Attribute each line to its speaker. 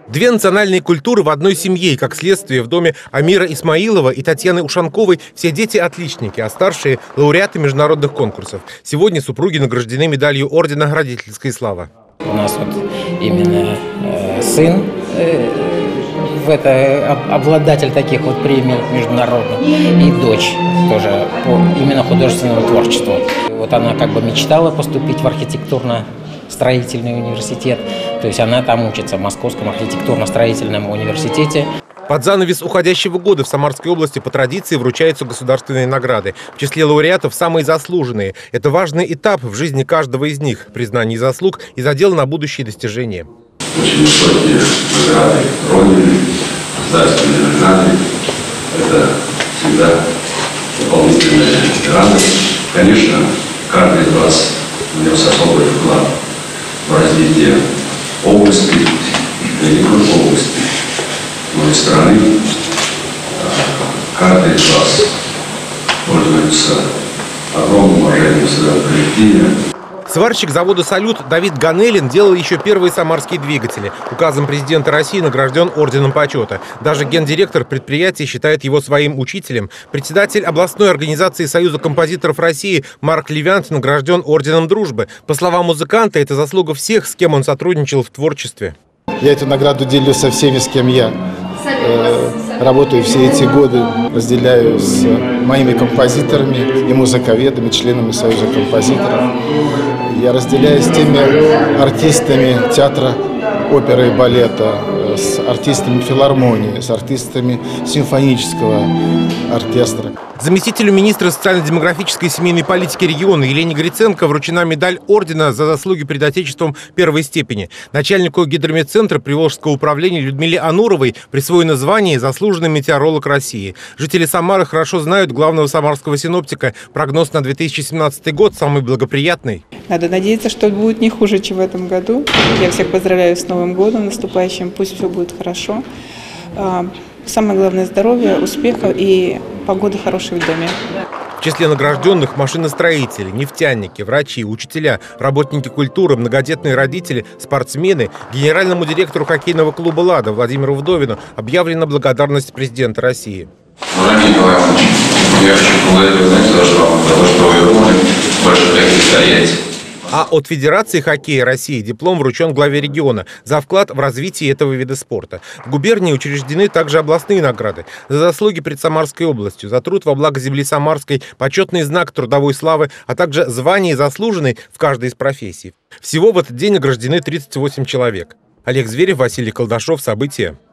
Speaker 1: Две национальные культуры в одной семье, и как следствие в доме Амира Исмаилова и Татьяны Ушанковой все дети отличники, а старшие – лауреаты международных конкурсов. Сегодня супруги награждены медалью ордена «Родительская слава».
Speaker 2: У нас вот именно сын обладатель таких вот премий международных, и дочь тоже по именно художественному творчеству. Вот она как бы мечтала поступить в архитектурно-строительный университет, то есть она там учится в Московском архитектурно-строительном университете.
Speaker 1: Под занавес уходящего года в Самарской области по традиции вручаются государственные награды. В числе лауреатов самые заслуженные. Это важный этап в жизни каждого из них – признание заслуг и задел на будущие достижения.
Speaker 3: Очень высокие награды Родины, государственные награды. Это всегда дополнительная радость. Конечно, каждый из вас внес особый вклад в развитие области, и не только области, но и страны. Каждый из вас пользуется огромным уважением в своем коллективе.
Speaker 1: Сварщик завода «Салют» Давид Ганелин делал еще первые самарские двигатели. Указом президента России награжден орденом почета. Даже гендиректор предприятия считает его своим учителем. Председатель областной организации Союза композиторов России Марк Левянт награжден орденом дружбы. По словам музыканта, это заслуга всех, с кем он сотрудничал в творчестве.
Speaker 4: Я эту награду делю со всеми, с кем я работаю все эти годы, разделяю с моими композиторами и музыковедами, членами Союза композиторов. Я разделяю с теми артистами театра, оперы и балета, с артистами филармонии, с артистами симфонического оркестра.
Speaker 1: Заместителю министра социально-демографической и семейной политики региона Елене Гриценко вручена медаль ордена за заслуги перед Отечеством первой степени. Начальнику гидрометцентра Приволжского управления Людмиле Ануровой присвоено звание «Заслуженный метеоролог России». Жители Самары хорошо знают главного самарского синоптика. Прогноз на 2017 год самый благоприятный.
Speaker 5: Надо надеяться, что будет не хуже, чем в этом году. Я всех поздравляю с Новым годом наступающим. Пусть все будет хорошо. Самое главное – здоровье, успеха и погода хорошая в доме.
Speaker 1: В числе награжденных машиностроители, нефтяники, врачи, учителя, работники культуры, многодетные родители, спортсмены. Генеральному директору хоккейного клуба «Лада» Владимиру Вдовину объявлена благодарность президента России.
Speaker 3: Владимир Николаевич, я хочу поблагодарить, знаете, даже вам за то, что вы вернули больше стоять.
Speaker 1: А от Федерации хоккея России диплом вручен главе региона за вклад в развитие этого вида спорта. В губернии учреждены также областные награды за заслуги перед Самарской областью, за труд во благо земли Самарской, почетный знак трудовой славы, а также звание заслуженный в каждой из профессий. Всего в этот день награждены 38 человек. Олег Зверев, Василий Колдашов. События.